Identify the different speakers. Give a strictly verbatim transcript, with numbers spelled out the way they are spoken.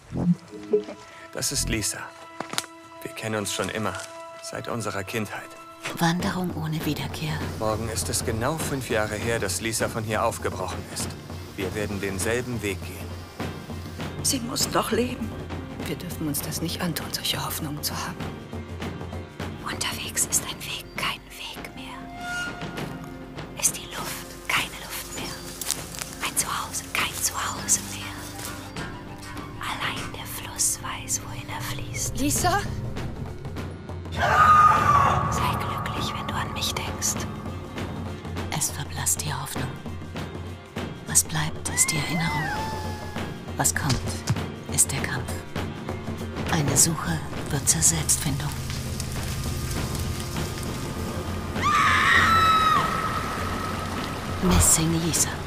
Speaker 1: Das ist Lisa. Wir kennen uns schon immer, seit unserer Kindheit.
Speaker 2: Wanderung ohne Wiederkehr.
Speaker 1: Morgen ist es genau fünf Jahre her, dass Lisa von hier aufgebrochen ist. Wir werden denselben Weg gehen.
Speaker 3: Sie muss doch leben. Wir dürfen uns das nicht antun, solche Hoffnungen zu haben.
Speaker 2: Unterwegs ist ein Weg, kein Weg mehr. Ist die Luft keine Luft mehr. Ein Zuhause, kein Zuhause mehr. Allein der Fluss weiß, wohin er fließt.
Speaker 3: Lisa?
Speaker 2: Sei glücklich, wenn du an mich denkst. Es verblasst die Hoffnung. Was bleibt, ist die Erinnerung. Was kommt, ist der Kampf. Eine Suche wird zur Selbstfindung. Missing Lisa.